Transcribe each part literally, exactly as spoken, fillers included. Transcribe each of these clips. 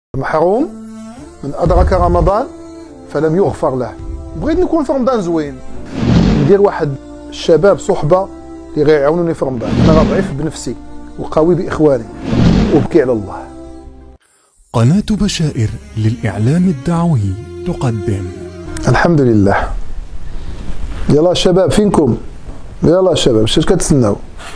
محروم من أدرك رمضان فلم يغفر له. بغيت نكون في رمضان زوين، ندير واحد الشباب صحبة اللي غيعاونوني في رمضان. أنا ضعيف بنفسي وقوي بإخواني وبكي على الله. قناة بشائر للإعلام الدعوي تقدم. الحمد لله. يلا الشباب فينكم؟ يلا الشباب، اش كتسناو؟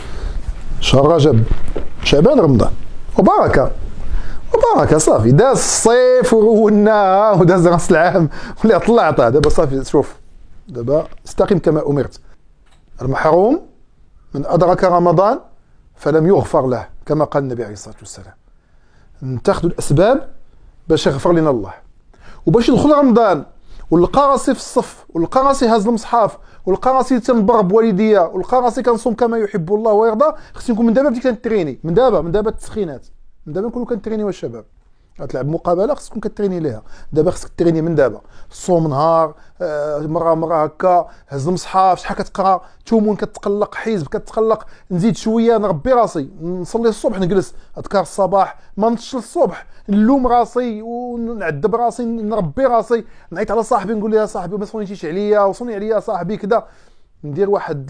شهر رجب، شعبان، رمضان، وبركة وبركة. صافي داز الصيف ورولنا وداز راس العام واللي طلع عطاه. دابا صافي، شوف دابا استقم كما أمرت. المحروم من أدرك رمضان فلم يغفر له، كما قال النبي عليه الصلاة والسلام. نتخذوا الأسباب باش يغفر لنا الله، وباش يدخل رمضان ولقى راسي في الصف، ولقى راسي هاز المصحف، ولقى راسي تنبر بوالديا، ولقى راسي كنصوم كما يحب الله ويرضى. خصني نكون من دابا بديت كنتريني، من دابا من دابا التسخينات، من دابا نكونوا كنترينيو الشباب. غتلعب مقابله خصك تكون كتريني ليها دابا، خصك تريني من دابا. صوم نهار آه مره مره هكا، هز المصحف، شحال كتقرا، تومون كتقلق، حزب كتقلق، نزيد شويه نربي راسي، نصلي الصبح، نجلس اذكار الصباح، ما نتش الصبح، نلوم راسي ونعذب راسي، نربي راسي، نعيط على صاحبي نقول له يا صاحبي ما صونيتيش عليا وصوني عليا صاحبي كذا. ندير واحد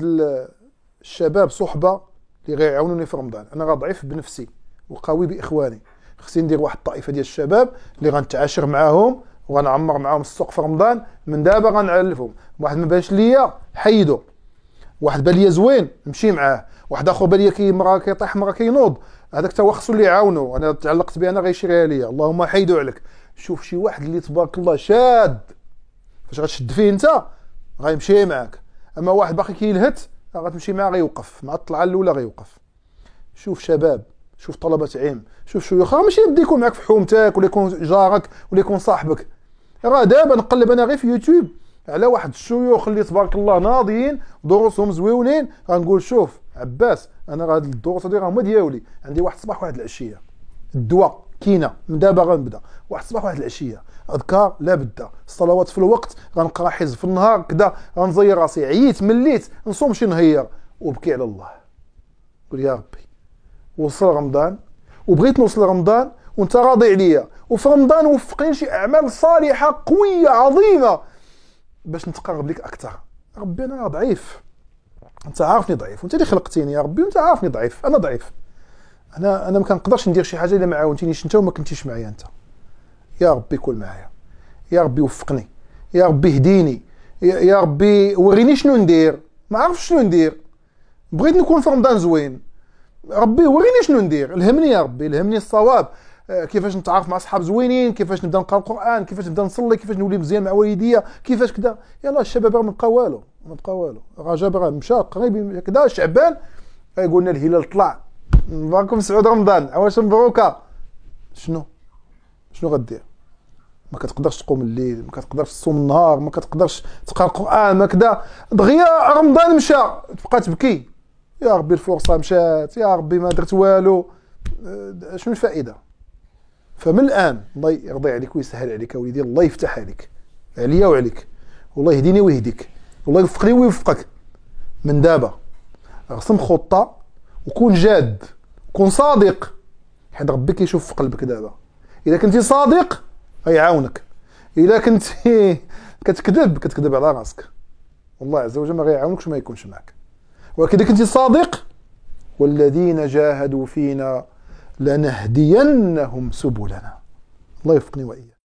الشباب صحبه اللي غيعاونوني في رمضان. انا راه ضعيف بنفسي وقوي باخواني. خصني ندير واحد الطائفه ديال الشباب اللي غنتعاشر معاهم وغنعمر معاهم السوق في رمضان. من دابا غنعلفهم. واحد ما بانش ليا حيدو، واحد بان ليا زوين نمشي معاه، واحد اخر بان ليا كي مرة كيطيح مرة كينوض، هذاك تا هو خصو اللي يعاونو. انا تعلقت به انا غيشريها ليا، اللهم حيدو عليك. شوف شي واحد اللي تبارك الله شاد، فاش غتشد فيه انت غيمشي معاك. اما واحد باقي كيلهت غتمشي معاه غيوقف مع الطلعه الاولى غيوقف. شوف شباب، شوف طلبة علم، شوف شيوخ، راه ماشي بدا يكون معاك في حومتك ولا يكون جارك ولا يكون صاحبك. راه دابا نقلب انا غير في يوتيوب على واحد الشيوخ اللي تبارك الله ناضيين دروسهم زويونين، غنقول شوف عباس انا راه هاد الدروس هادي راه هما ديالي. عندي واحد الصباح واحد العشيه، الدواء كاينه من دابا غنبدا. واحد الصباح واحد العشيه، اذكار لا بدا، الصلوات في الوقت، غنقرا حزب في النهار كذا، غنزير راسي، عييت مليت نصوم شي نهير وبكي على الله. قول يا ربي وصل رمضان وبغيت نوصل رمضان وانت راضي عليا، وفي رمضان وفقني شي اعمال صالحه قويه عظيمه باش نتقرب لك اكثر. ربي انا ضعيف، انت عارفني ضعيف، وانت اللي خلقتيني يا ربي، وانت عارفني ضعيف، انا ضعيف. انا انا ما كنقدرش ندير شي حاجه الا ما عاونتينيش انت وما كنتيش معايا انت. يا ربي كون معايا، يا ربي وفقني، يا ربي هديني، يا ربي وريني شنو ندير. ما عرفتش شنو ندير، بغيت نكون في رمضان زوين، ربي وريني شنو ندير. الهمني يا ربي، الهمني الصواب. آه كيفاش نتعارف مع اصحاب زوينين، كيفاش نبدا نقرا القران، كيفاش نبدا نصلي، كيفاش نولي مزيان مع والديا، كيفاش كذا. يلاه الشباب راه ما بقى والو، ما بقى والو. رجب راه مشى قريب كذا، شعبان غيقول لنا الهلال طلع، مباركم سعود رمضان، عواش مبروكه. شنو شنو غدير؟ ما كتقدرش تقوم الليل، ما كتقدرش تصوم النهار، ما كتقدرش تقرا القران، ما كذا. دغيا رمضان مشى تبقى تبكي، يا ربي الفرصه مشات، يا ربي ما درت والو، شنو الفائده؟ فمن الان الله يرضي عليك ويسهل عليك وليدي، الله يفتح عليك عليا وعليك، والله يهديني ويهديك، والله يوفقني ويوفقك. من دابا رسم خطه وكون جاد، كون صادق، حيت ربي كيشوف في قلبك دابا. اذا كنتي صادق غيعاونك، اذا كنتي كتكذب كتكذب على راسك، والله عز وجل ما غيعاونكش وما يكونش معك. ولكن إذا كنتي صادق، والذين جاهدوا فينا لنهدينهم سبلنا. الله يوفقني وإياك.